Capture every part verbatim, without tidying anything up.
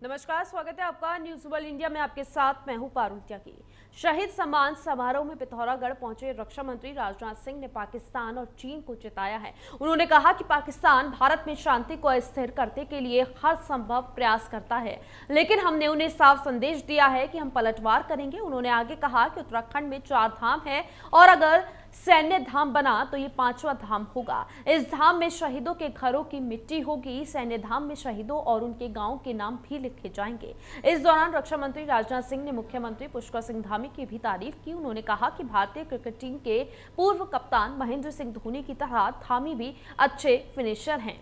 नमस्कार, स्वागत है आपका न्यूज वर्ल्ड इंडिया में। आपके साथ मैं हूं पारुल त्यागी। शहीद सम्मान समारोह में पिथौरागढ़ पहुंचे रक्षा मंत्री राजनाथ सिंह ने पाकिस्तान और चीन को चिताया है। उन्होंने कहा कि पाकिस्तान भारत में शांति को स्थिर करने के लिए हर संभव प्रयास करता है, लेकिन हमने उन्हें साफ संदेश दिया है कि हम पलटवार करेंगे। उन्होंने आगे कहा कि उत्तराखंड में चार धाम है और अगर सैन्य धाम बना तो ये पांचवा धाम होगा। इस धाम में शहीदों के घरों की मिट्टी होगी। सैन्य धाम में शहीदों और उनके गांवों के नाम भी लिखे जाएंगे। इस दौरान रक्षा मंत्री राजनाथ सिंह ने मुख्यमंत्री पुष्कर सिंह धामी की भी तारीफ की। उन्होंने कहा कि भारतीय क्रिकेट टीम के पूर्व कप्तान महेंद्र सिंह धोनी की तरह धामी भी अच्छे फिनिशर हैं।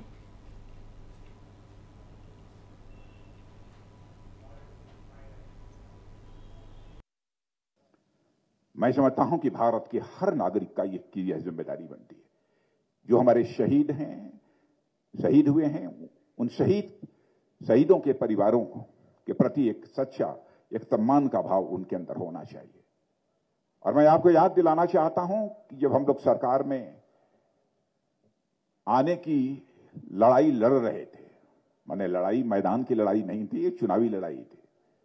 मैं समझता हूं कि भारत के हर नागरिक का ये की यह जिम्मेदारी बनती है। जो हमारे शहीद हैं, शहीद हुए हैं, उन शहीद शहीदों के परिवारों के प्रति एक सच्चा, एक सम्मान का भाव उनके अंदर होना चाहिए। और मैं आपको याद दिलाना चाहता हूं कि जब हम लोग सरकार में आने की लड़ाई लड़ रहे थे, माने लड़ाई मैदान की लड़ाई नहीं थी, ये चुनावी लड़ाई थी।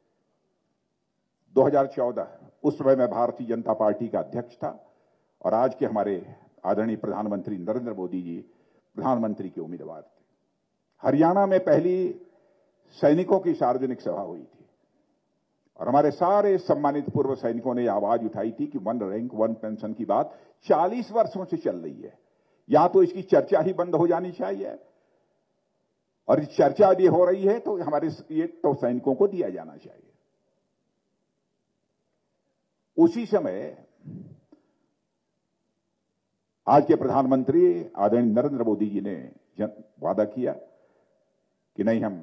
दो हज़ार चौदह उस समय मैं भारतीय जनता पार्टी का अध्यक्ष था और आज के हमारे आदरणीय प्रधानमंत्री नरेंद्र मोदी जी प्रधानमंत्री के उम्मीदवार थे। हरियाणा में पहली सैनिकों की सार्वजनिक सभा हुई थी और हमारे सारे सम्मानित पूर्व सैनिकों ने आवाज उठाई थी कि वन रैंक वन पेंशन की बात चालीस वर्षों से चल रही है, या तो इसकी चर्चा ही बंद हो जानी चाहिए, और चर्चा यदि हो रही है तो हमारे ये तो सैनिकों को दिया जाना चाहिए। उसी समय आज के प्रधानमंत्री आदरणीय नरेंद्र मोदी जी ने वादा किया कि नहीं, हम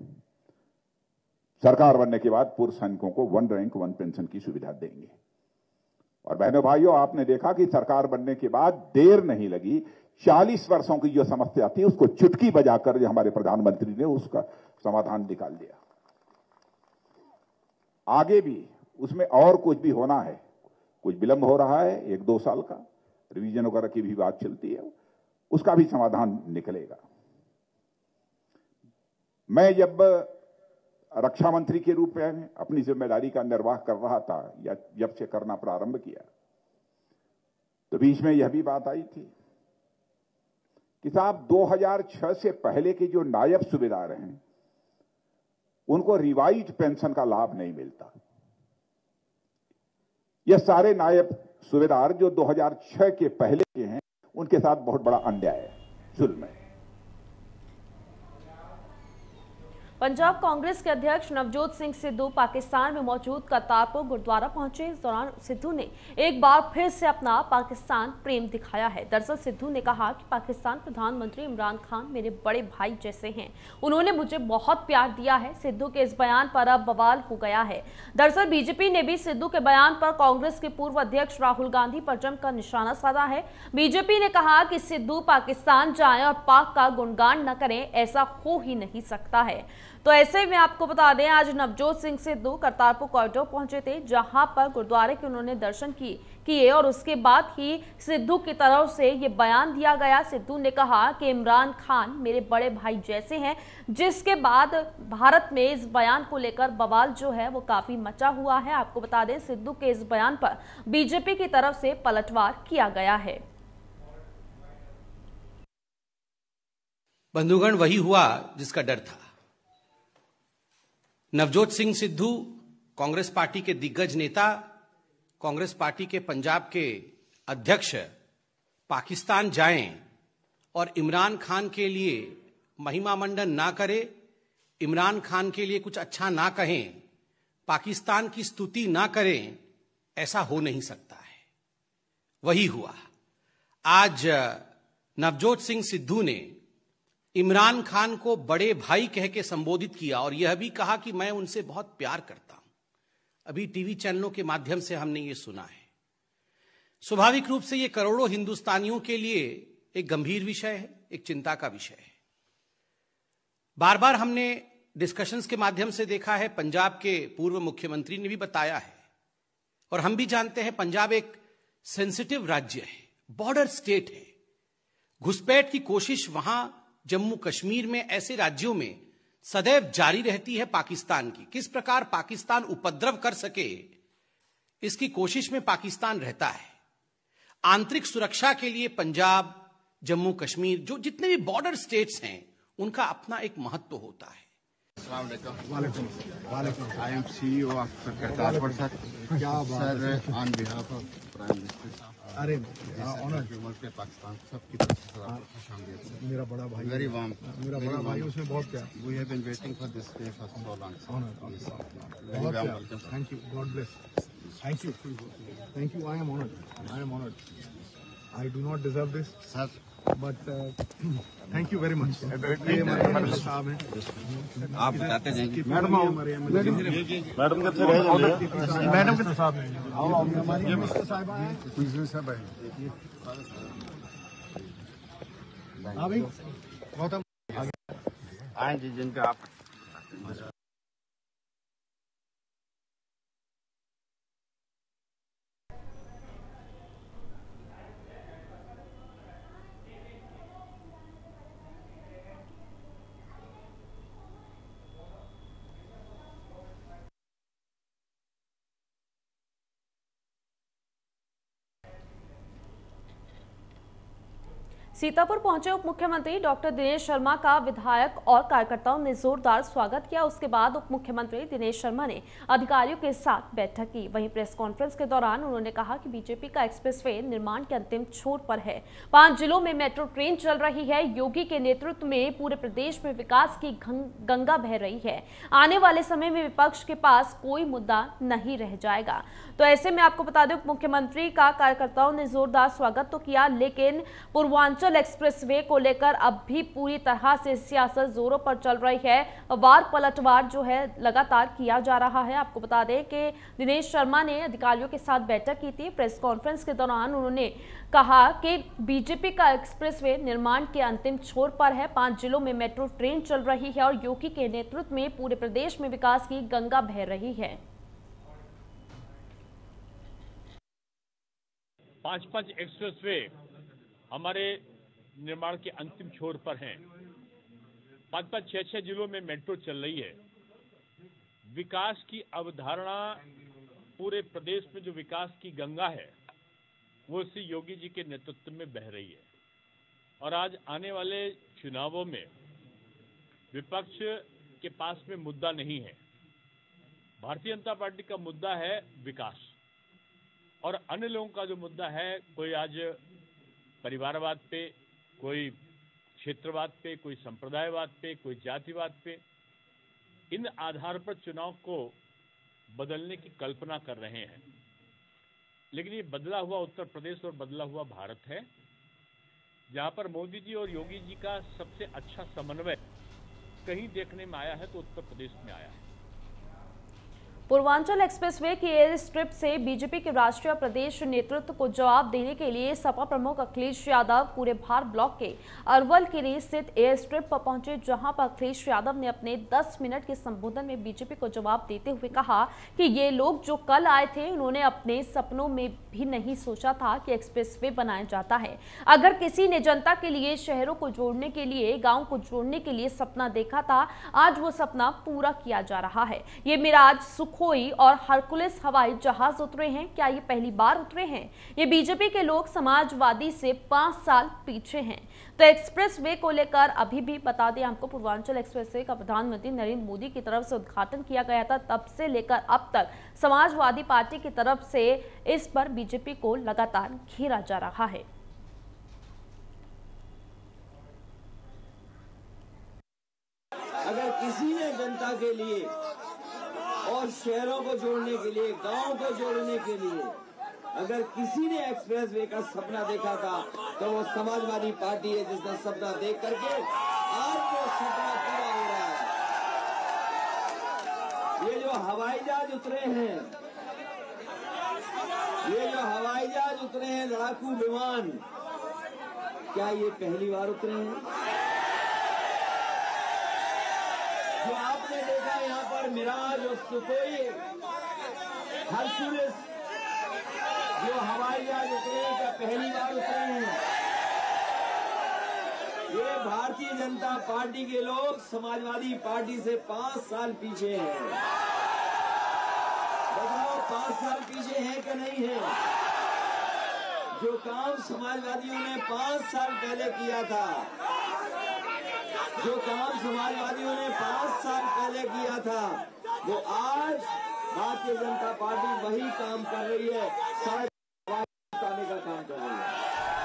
सरकार बनने के बाद पूर्व सैनिकों को वन रैंक वन पेंशन की सुविधा देंगे। और बहनों भाइयों, आपने देखा कि सरकार बनने के बाद देर नहीं लगी, चालीस वर्षों की जो समस्या थी उसको चुटकी बजाकर जो हमारे प्रधानमंत्री ने उसका समाधान निकाल दिया। आगे भी उसमें और कुछ भी होना है, कुछ विलंब हो रहा है, एक दो साल का रिवीजन वगैरह की भी बात चलती है, उसका भी समाधान निकलेगा। मैं जब रक्षा मंत्री के रूप में अपनी जिम्मेदारी का निर्वाह कर रहा था, या जब से करना प्रारंभ किया, तो बीच में यह भी बात आई थी कि साहब दो हज़ार छह से पहले के जो नायब सूबेदार हैं उनको रिवाइज पेंशन का लाभ नहीं मिलता। यह सारे नायब सूबेदार जो दो हज़ार छह के पहले के हैं, उनके साथ बहुत बड़ा अन्याय है, जुल्म है। पंजाब कांग्रेस के अध्यक्ष नवजोत सिंह सिद्धू पाकिस्तान में मौजूद करतारपुर गुरुद्वारा पहुंचे। इस दौरान सिद्धू ने एक बार फिर से अपना पाकिस्तान प्रेम दिखाया है। दरअसल सिद्धू ने कहा कि पाकिस्तान प्रधानमंत्री इमरान खान मेरे बड़े भाई जैसे हैं, उन्होंने मुझे बहुत प्यार दिया है। सिद्धू के इस बयान पर अब बवाल हो गया है। दरअसल बीजेपी ने भी सिद्धू के बयान पर कांग्रेस के पूर्व अध्यक्ष राहुल गांधी पर जमकर निशाना साधा है। बीजेपी ने कहा कि सिद्धू पाकिस्तान जाएं और पाक का गुणगान न करें, ऐसा हो ही नहीं सकता है। तो ऐसे में आपको बता दें, आज नवजोत सिंह सिद्धू करतारपुर कॉरिडोर पहुंचे थे, जहां पर गुरुद्वारे के उन्होंने दर्शन किए किए और उसके बाद ही सिद्धू की तरफ से ये बयान दिया गया। सिद्धू ने कहा कि इमरान खान मेरे बड़े भाई जैसे हैं, जिसके बाद भारत में इस बयान को लेकर बवाल जो है वो काफी मचा हुआ है। आपको बता दें, सिद्धू के इस बयान पर बीजेपी की तरफ से पलटवार किया गया है। बंधुगण, वही हुआ जिसका डर था। नवजोत सिंह सिद्धू कांग्रेस पार्टी के दिग्गज नेता, कांग्रेस पार्टी के पंजाब के अध्यक्ष पाकिस्तान जाएं और इमरान खान के लिए महिमा मंडन ना करें, इमरान खान के लिए कुछ अच्छा ना कहें, पाकिस्तान की स्तुति ना करें, ऐसा हो नहीं सकता है। वही हुआ। आज नवजोत सिंह सिद्धू ने इमरान खान को बड़े भाई कह के संबोधित किया और यह भी कहा कि मैं उनसे बहुत प्यार करता हूं। अभी टीवी चैनलों के माध्यम से हमने ये सुना है। स्वाभाविक रूप से ये करोड़ों हिंदुस्तानियों के लिए एक गंभीर विषय है, एक चिंता का विषय है। बार बार हमने डिस्कशंस के माध्यम से देखा है, पंजाब के पूर्व मुख्यमंत्री ने भी बताया है और हम भी जानते हैं, पंजाब एक सेंसिटिव राज्य है, बॉर्डर स्टेट है। घुसपैठ की कोशिश वहां जम्मू कश्मीर में, ऐसे राज्यों में सदैव जारी रहती है पाकिस्तान की। किस प्रकार पाकिस्तान उपद्रव कर सके, इसकी कोशिश में पाकिस्तान रहता है। आंतरिक सुरक्षा के लिए पंजाब, जम्मू कश्मीर, जो जितने भी बॉर्डर स्टेट्स हैं, उनका अपना एक महत्व होता है। I am CEO of Kartarpur sir. क्या sir, on behalf of prime minister अरे के पाकिस्तान सबकी तरफ से खुशामदीद। मेरा बड़ा भाई, वेरी वार्म, मेरा बड़ा भाई, उसमें बहुत क्या, we have been waiting for this day for so long. Thank you, God bless, thank you, thank you, I am honoured, I am honoured, I do not deserve this sir, but thank you very much. ये हमारे साहब हैं, आप बताते जाएंगे। Madam madam madam कितने रह जाएंगे, मैडम कितने साहब हैं, आओ आओ, हमारी मिस्टर साहिबा हैं, मिस्टर साहब हैं, हाँ भाई गौतम आए जी, जिनका आप सीतापुर पहुंचे उप मुख्यमंत्री डॉक्टर दिनेश शर्मा का विधायक और कार्यकर्ताओं ने जोरदार स्वागत किया। उसके बाद उप मुख्यमंत्री दिनेश शर्मा ने अधिकारियों के साथ बैठक की। वहीं प्रेस कॉन्फ्रेंस के दौरान उन्होंने कहा कि बीजेपी का एक्सप्रेसवे निर्माण के अंतिम छोर पर है। पांच जिलों में मेट्रो ट्रेन चल रही है। योगी के नेतृत्व में पूरे प्रदेश में विकास की गंगा बह रही है। आने वाले समय में विपक्ष के पास कोई मुद्दा नहीं रह जाएगा। तो ऐसे में आपको बता दें, उप मुख्यमंत्री का कार्यकर्ताओं ने जोरदार स्वागत तो किया, लेकिन पूर्वांचल एक्सप्रेसवे को लेकर अब भी पूरी तरह से सियासत जोरों पर चल रही है। वार पलटवार जो है लगातार किया जा रहा है। आपको बता दें कि दिनेश शर्मा ने अधिकारियों के साथ बैठक की थी। प्रेस कॉन्फ्रेंस के दौरान उन्होंने कहा कि बीजेपी का एक्सप्रेसवे निर्माण के अंतिम छोर पर है। पांच जिलों में मेट्रो ट्रेन चल रही है और योगी के नेतृत्व में पूरे प्रदेश में विकास की गंगा बह रही है। पांच पांच एक्सप्रेसवे हमारे निर्माण के अंतिम छोर पर हैं। पांच पांच छह छह जिलों में मेट्रो चल रही है। विकास की अवधारणा, पूरे प्रदेश में जो विकास की गंगा है, वो श्री योगी जी के नेतृत्व में बह रही है। और आज आने वाले चुनावों में विपक्ष के पास में मुद्दा नहीं है। भारतीय जनता पार्टी का मुद्दा है विकास, और अन्य लोगों का जो मुद्दा है, कोई आज परिवारवाद पे, कोई क्षेत्रवाद पे, कोई संप्रदायवाद पे, कोई जातिवाद पे, इन आधार पर चुनाव को बदलने की कल्पना कर रहे हैं। लेकिन ये बदला हुआ उत्तर प्रदेश और बदला हुआ भारत है, जहां पर मोदी जी और योगी जी का सबसे अच्छा समन्वय कहीं देखने में आया है तो उत्तर प्रदेश में आया है। पूर्वांचल एक्सप्रेसवे की एयर स्ट्रिप से बीजेपी के राष्ट्रीय प्रदेश नेतृत्व को जवाब देने के लिए सपा प्रमुख अखिलेश यादव पूरे भार ब्लॉक के अरवल किरी स्थित एयर स्ट्रिप पर पहुंचे, जहां पर अखिलेश यादव ने अपने दस मिनट के संबोधन में बीजेपी को जवाब देते हुए कहा कि ये लोग जो कल आए थे, उन्होंने अपने सपनों में भी नहीं सोचा था कि एक्सप्रेसवे बनाया जाता है। अगर किसी ने जनता के लिए, शहरों को जोड़ने के लिए, गाँव को जोड़ने के लिए सपना देखा था, आज वो सपना पूरा किया जा रहा है। ये मिराज, सुख कोई और हरकुलिस हवाई जहाज उतरे हैं। क्या ये पहली बार उतरे हैं? ये बीजेपी के लोग समाजवादी से पांच साल पीछे हैं। तो एक्सप्रेसवे को लेकर अभी भी बता दें आपको, पूर्वांचल एक्सप्रेसवे का प्रधानमंत्री नरेंद्र मोदी की तरफ से उद्घाटन किया गया था। तब से लेकर अब तक समाजवादी पार्टी की तरफ से इस पर बीजेपी को लगातार घेरा जा रहा है। अगर किसी ने जनता के लिए और शहरों को जोड़ने के लिए, गांव को जोड़ने के लिए, अगर किसी ने एक्सप्रेसवे का सपना देखा था, तो वो समाजवादी पार्टी है, जिसने सपना देख करके आज वो सपना पूरा हो रहा है। ये जो हवाई जहाज उतरे हैं, ये जो हवाई जहाज उतरे हैं, लड़ाकू विमान, क्या ये पहली बार उतरे हैं? जो आपने देखा यहाँ पर मिराज और सुखोई, हरकुलिस, जो हवाई जहाज उतरे, क्या पहली बार उतरे हैं? ये भारतीय जनता पार्टी के लोग समाजवादी पार्टी से पांच साल पीछे हैं। बताओ पांच साल पीछे हैं कि नहीं है? जो काम समाजवादियों ने पांच साल पहले किया था, जो काम समाजवादियों ने पांच साल पहले किया था, वो आज भारतीय जनता पार्टी वही काम कर रही है, सड़क बनाने का काम कर रही है।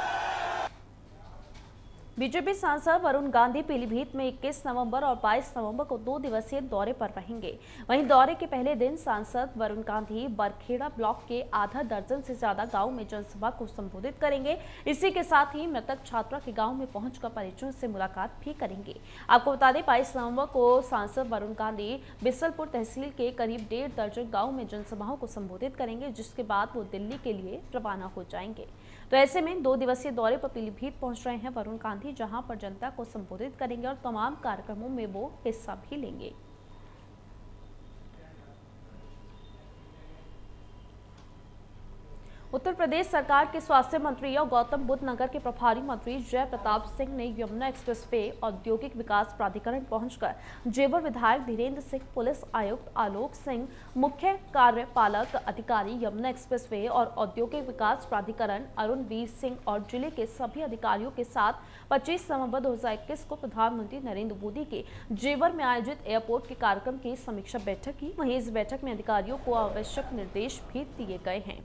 बीजेपी सांसद वरुण गांधी पीलीभीत में इक्कीस नवंबर और बाईस नवंबर को दो दिवसीय दौरे पर रहेंगे। वहीं दौरे के पहले दिन सांसद वरुण गांधी बरखेड़ा ब्लॉक के आधा दर्जन से ज्यादा गांव में जनसभा को संबोधित करेंगे। इसी के साथ ही मृतक छात्रा के गांव में पहुंचकर परिजनों से मुलाकात भी करेंगे। आपको बता दें, बाईस नवंबर को सांसद वरुण गांधी बिसलपुर तहसील के करीब डेढ़ दर्जन गाँव में जनसभाओं को संबोधित करेंगे, जिसके बाद वो दिल्ली के लिए रवाना हो जाएंगे। तो ऐसे में दो दिवसीय दौरे पर पीलीभीत पहुंच रहे हैं वरुण गांधी, जहां पर जनता को संबोधित करेंगे और तमाम कार्यक्रमों में वो हिस्सा भी लेंगे। उत्तर प्रदेश सरकार के स्वास्थ्य मंत्री और गौतम बुद्ध नगर के प्रभारी मंत्री जय प्रताप सिंह ने यमुना एक्सप्रेसवे औद्योगिक विकास प्राधिकरण पहुंचकर जेवर विधायक धीरेन्द्र सिंह, पुलिस आयुक्त आलोक सिंह, मुख्य कार्यपालक अधिकारी यमुना एक्सप्रेसवे और औद्योगिक विकास प्राधिकरण अरुण वीर सिंह और जिले के सभी अधिकारियों के साथ पच्चीस नवंबर दो हजार इक्कीस को प्रधानमंत्री नरेंद्र मोदी के जेवर में आयोजित एयरपोर्ट के कार्यक्रम की समीक्षा बैठक की। वहीं इस बैठक में अधिकारियों को आवश्यक निर्देश भी दिए गए हैं।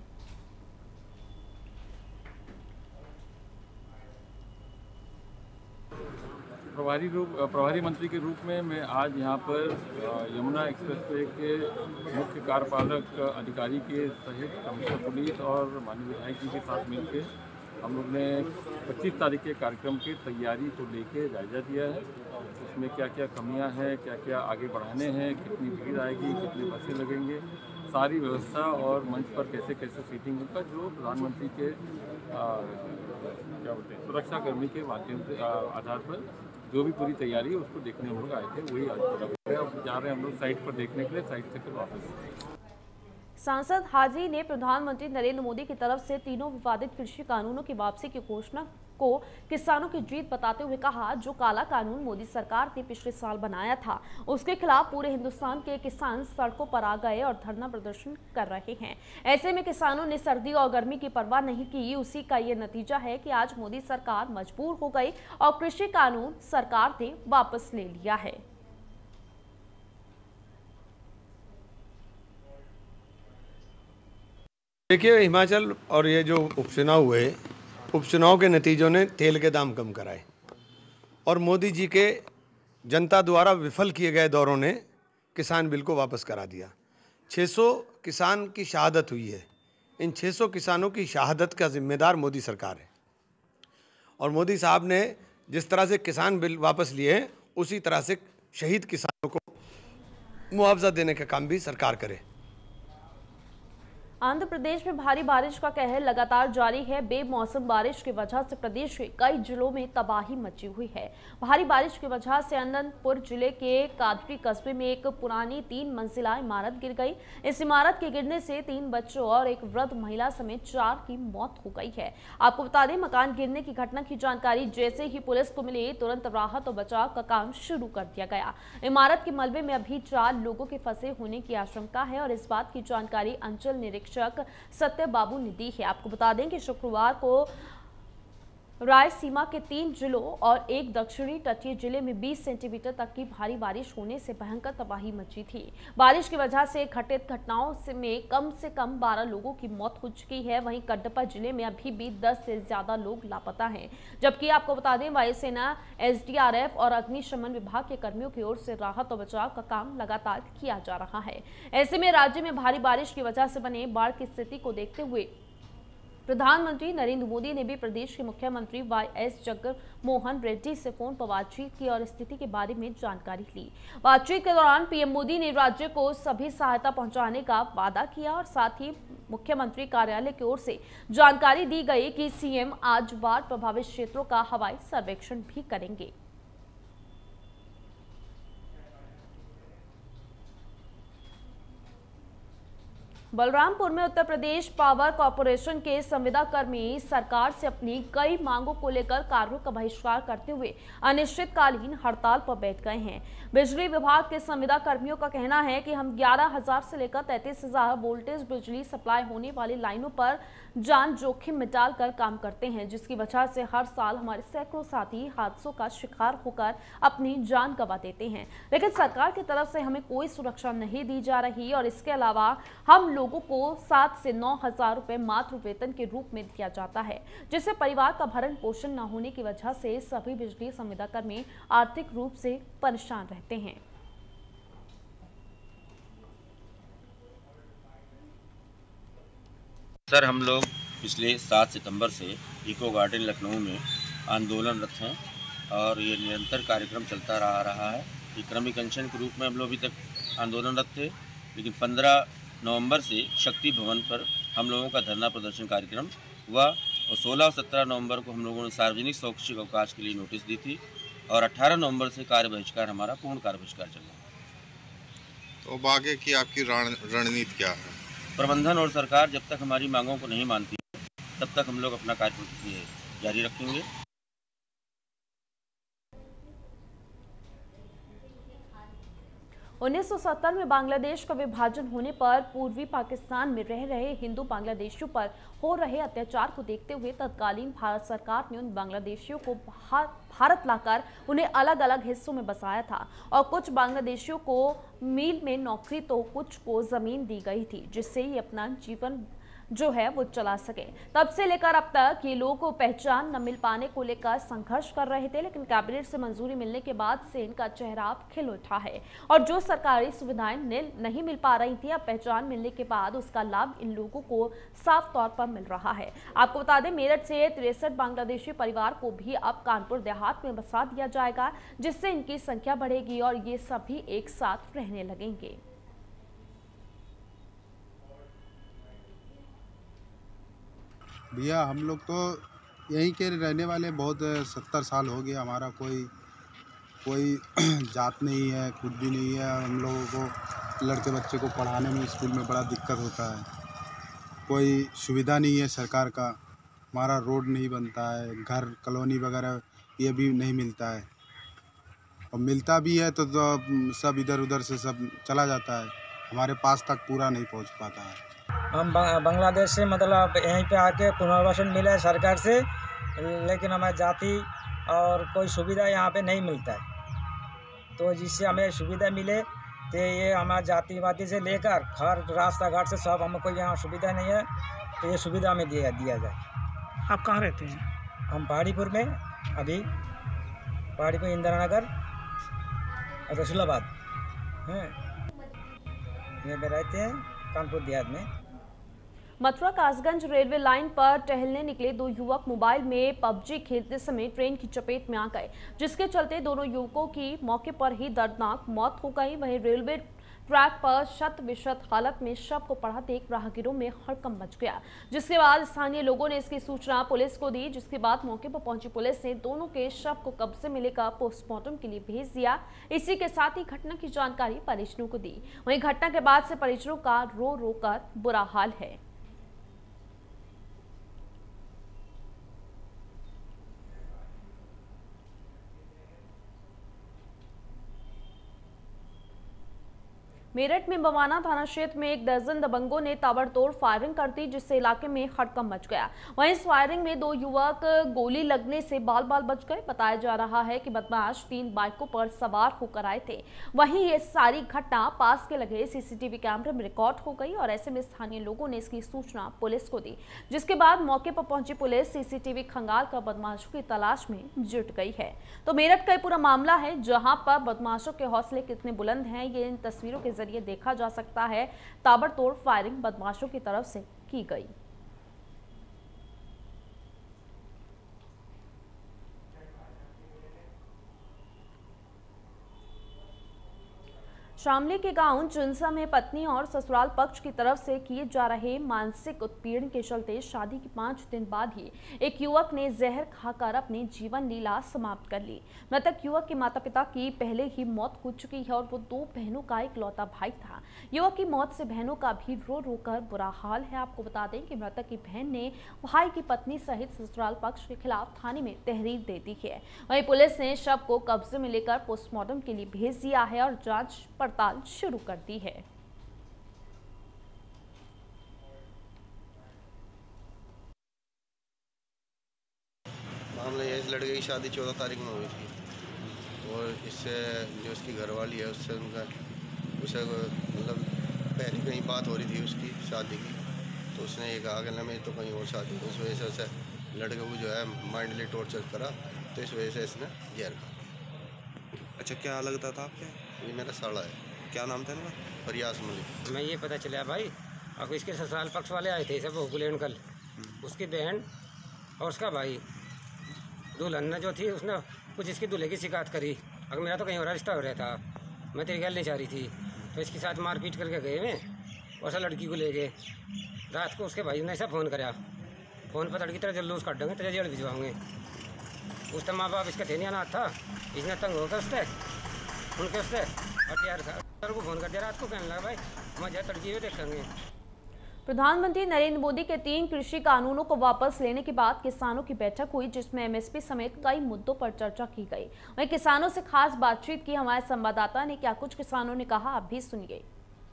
प्रभारी रूप प्रभारी मंत्री के रूप में मैं आज यहाँ पर यमुना एक्सप्रेसवे के मुख्य कार्यपालक अधिकारी के सहित कमिश्नर पुलिस और माननीय विधायक जी के साथ मिलकर हम लोग ने पच्चीस तारीख के कार्यक्रम की तैयारी को लेके जायजा दिया है। उसमें क्या क्या कमियां हैं, क्या क्या आगे बढ़ाने हैं, कितनी भीड़ आएगी, कितने बसें लगेंगे, सारी व्यवस्था और मंच पर कैसे कैसे सीटिंग होगा, जो प्रधानमंत्री के आ, क्या बोलते हैं सुरक्षाकर्मी के माध्यम से आधार पर जो भी पूरी तैयारी है उसको देखने हम लोग आए थे, वही आज पूरा अब जा रहे हैं हम लोग साइट पर देखने के लिए, साइट से फिर वापस। सांसद हाजी ने प्रधानमंत्री नरेंद्र मोदी की तरफ से तीनों विवादित कृषि कानूनों की वापसी की घोषणा को किसानों की जीत बताते हुए कहा, जो काला कानून मोदी सरकार ने पिछले साल बनाया था, उसके खिलाफ पूरे हिंदुस्तान के किसान सड़कों पर आ गए और धरना प्रदर्शन कर रहे हैं। ऐसे में किसानों ने सर्दी और गर्मी की परवाह नहीं की। उसी का ये नतीजा है कि आज मोदी सरकार मजबूर हो गई और कृषि कानून सरकार ने वापस ले लिया है। देखिए, हिमाचल और ये जो उपचुनाव हुए, उपचुनाव के नतीजों ने तेल के दाम कम कराए और मोदी जी के जनता द्वारा विफल किए गए दौरों ने किसान बिल को वापस करा दिया। छह सौ किसान की शहादत हुई है। इन छह सौ किसानों की शहादत का जिम्मेदार मोदी सरकार है और मोदी साहब ने जिस तरह से किसान बिल वापस लिए हैं, उसी तरह से शहीद किसानों को मुआवजा देने का काम भी सरकार करे। आंध्र प्रदेश में भारी बारिश का कहर लगातार जारी है। बेमौसम बारिश की वजह से प्रदेश के कई जिलों में तबाही मची हुई है। भारी बारिश की वजह से अनंतपुर जिले के कादरी कस्बे में एक पुरानी तीन मंजिला इमारत गिर गई। इस इमारत के गिरने से तीन बच्चों और एक वृद्ध महिला समेत चार की मौत हो गई है। आपको बता दें, मकान गिरने की घटना की जानकारी जैसे ही पुलिस को मिली, तुरंत राहत और बचाव का काम शुरू कर दिया गया। इमारत के मलबे में अभी चार लोगों के फंसे होने की आशंका है और इस बात की जानकारी अंचल निरीक्षक सत्य बाबू ने दी है। आपको बता दें कि शुक्रवार को रायसीमा के तीन जिलों और एक दक्षिणी तटीय जिले में बीस सेंटीमीटर तक की भारी बारिश होने से भयंकर तबाही मची थी। बारिश की वजह से घटित घटनाओं से में कम से कम बारह लोगों की मौत हो चुकी है। वहीं कड्डपा जिले में अभी भी दस से ज्यादा लोग लापता हैं, जबकि आपको बता दें वायुसेना, एसडीआरएफ और अग्निशमन विभाग के कर्मियों की ओर से राहत और बचाव का काम लगातार किया जा रहा है। ऐसे में राज्य में भारी बारिश की वजह से बने बाढ़ की स्थिति को देखते हुए प्रधानमंत्री नरेंद्र मोदी ने भी प्रदेश के मुख्यमंत्री वाई एस जगनमोहन रेड्डी से फोन पर बातचीत की और स्थिति के बारे में जानकारी ली। बातचीत के दौरान पीएम मोदी ने राज्य को सभी सहायता पहुंचाने का वादा किया और साथ ही मुख्यमंत्री कार्यालय की ओर से जानकारी दी गई कि सीएम आज बाढ़ प्रभावित क्षेत्रों का हवाई सर्वेक्षण भी करेंगे। बलरामपुर में उत्तर प्रदेश पावर कॉरपोरेशन के संविदा कर्मी सरकार से अपनी कई मांगों को लेकर कार्यों का बहिष्कार करते हुए अनिश्चितकालीन हड़ताल पर बैठ गए हैं। बिजली विभाग के संविदा कर्मियों का कहना है कि हम ग्यारह हजार से लेकर तैंतीस हजार वोल्टेज बिजली सप्लाई होने वाली लाइनों पर जान जोखिम में डालकर काम करते हैं, जिसकी वजह से हर साल हमारे सैकड़ों साथी हादसों का शिकार होकर अपनी जान गंवा देते हैं। लेकिन सरकार की तरफ से हमें कोई सुरक्षा नहीं दी जा रही और इसके अलावा हम लोगों को सात से नौ हजार रुपए मात्र वेतन के रूप में दिया जाता है, जिससे परिवार का भरण पोषण न होने की वजह से सभी बिजली संविदा कर्मी आर्थिक रूप से परेशान रहते हैं। सर, हम लोग पिछले सात सितंबर से इको गार्डन लखनऊ में आंदोलनरत हैं और ये निरंतर कार्यक्रम चलता रहा रहा है। विक्रमी कंचन के रूप में हम लोग अभी तक आंदोलनरत थे, लेकिन पंद्रह नवंबर से शक्ति भवन पर हम लोगों का धरना प्रदर्शन कार्यक्रम हुआ और सोलह और सत्रह नवंबर को हम लोगों ने सार्वजनिक शैक्षिक अवकाश के लिए नोटिस दी थी और अठारह नवंबर से कार्य बहिष्कार हमारा पूर्ण कार्य बहिष्कार चल रहा है। तो अब आगे की आपकी रणनीति क्या है? प्रबंधन और सरकार जब तक हमारी मांगों को नहीं मानती तब तक हम लोग अपना कार्य जारी रखेंगे। उन्नीस सौ सत्तर में बांग्लादेश का विभाजन होने पर पूर्वी पाकिस्तान में रह रहे हिंदू बांग्लादेशियों पर हो रहे अत्याचार को देखते हुए तत्कालीन भारत सरकार ने उन बांग्लादेशियों को भारत लाकर उन्हें अलग अलग हिस्सों में बसाया था और कुछ बांग्लादेशियों को मील में नौकरी तो कुछ को जमीन दी गई थी, जिससे ये अपना जीवन जो है वो चला सके। तब से लेकर अब तक ये लोगों को पहचान न मिल पाने को लेकर संघर्ष कर रहे थे, लेकिन कैबिनेट से मंजूरी मिलने के बाद से इनका चेहरा खिल उठा है और जो सरकारी सुविधाएं नहीं मिल पा रही थी, अब पहचान मिलने के बाद उसका लाभ इन लोगों को साफ तौर पर मिल रहा है। आपको बता दें, मेरठ से तिरसठ बांग्लादेशी परिवार को भी अब कानपुर देहात में बसा दिया जाएगा, जिससे इनकी संख्या बढ़ेगी और ये सभी एक साथ रहने लगेंगे। भैया, हम लोग तो यहीं के रहने वाले, बहुत सत्तर साल हो गया। हमारा कोई कोई जात नहीं है, कुछ भी नहीं है। हम लोगों को लड़के बच्चे को पढ़ाने में स्कूल में बड़ा दिक्कत होता है। कोई सुविधा नहीं है सरकार का, हमारा रोड नहीं बनता है, घर कॉलोनी वगैरह ये भी नहीं मिलता है, और मिलता भी है तो, तो सब इधर उधर से सब चला जाता है, हमारे पास तक पूरा नहीं पहुंच पाता है। हम बांग्लादेश से मतलब यहीं पे आके पुनर्वासन मिला है सरकार से, लेकिन हमें जाति और कोई सुविधा यहाँ पे नहीं मिलता है। तो जिससे हमें सुविधा मिले तो ये हमारा जाति वाति से लेकर हर रास्ता घाट से सब, हमको यहाँ सुविधा नहीं है तो ये सुविधा में दिया दिया जाए। आप कहाँ रहते हैं? हम पहाड़ीपुर में, अभी पहाड़ीपुर इंदिरा नगर रसूलाबाद हैं, ये में रहते हैं कानपुर देहात में। मथुरा कासगंज रेलवे लाइन पर टहलने निकले दो युवक मोबाइल में पबजी खेलते समय ट्रेन की चपेट में आ गए, जिसके चलते दोनों युवकों की मौके पर ही दर्दनाक मौत हो गई। वहीं रेलवे ट्रैक पर शत विशत हालत में शव को पड़ा देख राहगीरों में हड़कंप मच गया, जिसके बाद स्थानीय लोगों ने इसकी सूचना पुलिस को दी, जिसके बाद मौके पर पहुंची पुलिस ने दोनों के शव को कब्जे में लेकर पोस्टमार्टम के लिए भेज दिया। इसी के साथ ही घटना की जानकारी परिजनों को दी। वहीं घटना के बाद से परिजनों का रो रो कर बुरा हाल है। मेरठ में बवाना थाना क्षेत्र में एक दर्जन दबंगों ने ताबड़तोड़ फायरिंग कर दी, जिससे इलाके में हड़कंप मच गया। वहीं इस फायरिंग में दो युवक गोली लगने से बाल बाल बच गए। बताया जा रहा है कि बदमाश तीन बाइकों पर सवार होकर आए थे। वहीं ये सारी घटना पास के लगे सीसीटीवी कैमरे में रिकॉर्ड हो गई और ऐसे में स्थानीय लोगों ने इसकी सूचना पुलिस को दी, जिसके बाद मौके पर पहुंची पुलिस सीसीटीवी खंगाल कर बदमाशों की तलाश में जुट गई है। तो मेरठ का पूरा मामला है, जहां पर बदमाशों के हौसले कितने बुलंद हैं, ये इन तस्वीरों के जरिए देखा जा सकता है। ताबड़तोड़ फायरिंग बदमाशों की तरफ से की गई। शामली के गांव जुनसा में पत्नी और ससुराल पक्ष की तरफ से किए जा रहे मानसिक उत्पीड़न के चलते शादी के पांच दिन बाद ही एक युवक ने जहर खाकर अपनी जीवन लीला समाप्त कर ली। मृतक युवक के माता पिता की पहले ही मौत हो चुकी है और वो दो बहनों का इकलौता भाई था। युवक की मौत से बहनों का भी रो रो कर बुरा हाल है। आपको बता दें कि मृतक की बहन ने भाई की पत्नी सहित ससुराल पक्ष के खिलाफ थाने में तहरीर दे दी है। वहीं पुलिस ने शव को कब्जे में लेकर पोस्टमार्टम के लिए भेज दिया है और जांच पड़ताल शुरू कर दी है। मामला इस लड़के की शादी चौदह तारीख में हुई थी और इससे जो उसकी घरवाली है उससे उनका उसे मतलब पहले कहीं बात हो रही थी उसकी शादी की, तो उसने ये कहा कि ना मैं तो कहीं और शादी, उस वजह से उसे लड़के को जो है माइंडली टॉर्चर करा, तो इस वजह से इसने जहर खा लिया। अच्छा, क्या लगता था आपके? ये मेरा साला है। क्या नाम था इनका? प्रयास मलिक। मैं ये पता चला भाई, अब इसके ससुराल पक्ष वाले आए थे सब हुकुलेन कल, उसकी बहन और उसका भाई दुल्हन जो थी उसने कुछ इसकी दूल्हे की शिकायत करी। अगर मेरा तो कहीं और रिश्ता हो रहा था, मैं तेरी गल नहीं चाह रही थी, तो इसके साथ मारपीट करके गए मैं और सब लड़की को ले गए। रात को उसके भाई ने ऐसा फ़ोन कराया, फ़ोन पर लड़की तेरा जल्लूस काट देंगे, तेरे जेल भिजवाऊँगे। उसका माँ बाप इसका थे नहीं अनाथ था, इसने तंग होकर उससे उनके उससे हथियार सर को फ़ोन कर दिया रात को, कहने लगा भाई मजा तड़की हुए देखेंगे। प्रधानमंत्री नरेंद्र मोदी के तीन कृषि कानूनों को वापस लेने के बाद किसानों की बैठक हुई, जिसमें एमएसपी समेत कई मुद्दों पर चर्चा की गई। वहीं किसानों से खास बातचीत की हमारे संवाददाता ने। क्या कुछ किसानों ने कहा, आप भी सुनिए।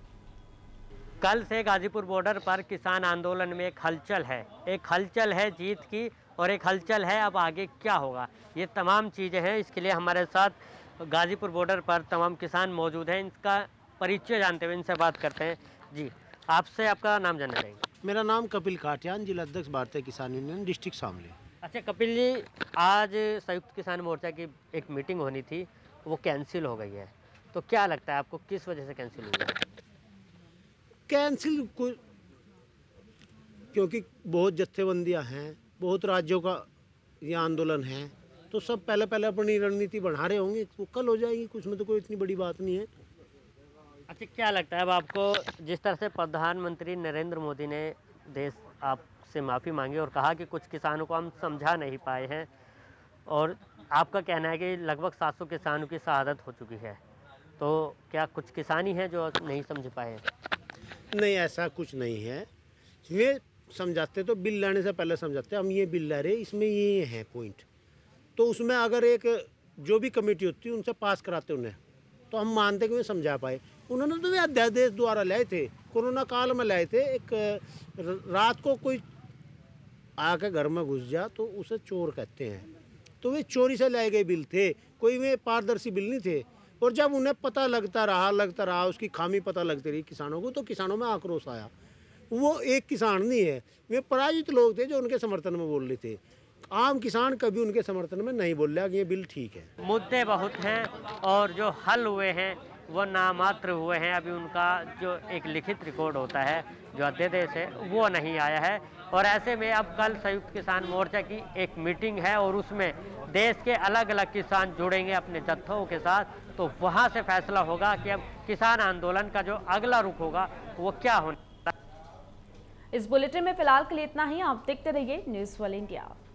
कल से गाजीपुर बॉर्डर पर किसान आंदोलन में एक हलचल है, एक हलचल है जीत की और एक हलचल है अब आगे क्या होगा। ये तमाम चीज़ें हैं, इसके लिए हमारे साथ गाजीपुर बॉर्डर पर तमाम किसान मौजूद हैं। इनका परिचय जानते हुए इनसे बात करते हैं। जी, आपसे आपका नाम जानना चाहेंगे। मेरा नाम कपिल काटियान, जिला अध्यक्ष भारतीय किसान यूनियन डिस्ट्रिक्ट शामली। अच्छा कपिल जी, आज संयुक्त किसान मोर्चा की एक मीटिंग होनी थी, वो कैंसिल हो गई है, तो क्या लगता है आपको किस वजह से कैंसिल हुई है? कैंसिल को क्योंकि बहुत जत्थेबंदियां हैं, बहुत राज्यों का ये आंदोलन है, तो सब पहले पहले अपनी रणनीति बढ़ा रहे होंगे, वो कल हो जाएगी, कुछ में तो कोई इतनी बड़ी बात नहीं है। अच्छा, क्या लगता है अब आपको, जिस तरह से प्रधानमंत्री नरेंद्र मोदी ने देश आपसे माफ़ी मांगी और कहा कि कुछ किसानों को हम समझा नहीं पाए हैं, और आपका कहना है कि लगभग सात सौ किसानों की शहादत हो चुकी है, तो क्या कुछ किसान ही हैं जो नहीं समझ पाए हैं? नहीं, ऐसा कुछ नहीं है। ये समझाते तो बिल लाने से पहले समझाते, हम ये बिल ला रहे, इसमें ये है पॉइंट, तो उसमें अगर एक जो भी कमेटी होती है उनसे पास कराते उन्हें, तो हम मानते कि वे समझा पाए। उन्होंने तो वे अध्यादेश द्वारा लाए थे, कोरोना काल में लाए थे। एक रात को कोई आके घर में घुस जा तो उसे चोर कहते हैं, तो वे चोरी से लाए गए बिल थे, कोई वे पारदर्शी बिल नहीं थे। और जब उन्हें पता लगता रहा लगता रहा उसकी खामी पता लगती रही किसानों को, तो किसानों में आक्रोश आया। वो एक किसान नहीं है, वे पराजित लोग थे जो उनके समर्थन में बोल रहे थे। आम किसान कभी उनके समर्थन में नहीं बोल रहा कि ये बिल ठीक है। मुद्दे बहुत हैं और जो हल हुए हैं वो नामात्र हुए हैं। अभी उनका जो एक लिखित रिकॉर्ड होता है, जो अध्यादेश है, वो नहीं आया है। और ऐसे में अब कल संयुक्त किसान मोर्चा की एक मीटिंग है और उसमें देश के अलग अलग किसान जुड़ेंगे अपने जत्थों के साथ, तो वहाँ से फैसला होगा कि अब किसान आंदोलन का जो अगला रुख होगा वो क्या होना। इस बुलेटिन में फिलहाल के लिए इतना ही। आप देखते रहिए न्यूज़ वर्ल्ड इंडिया।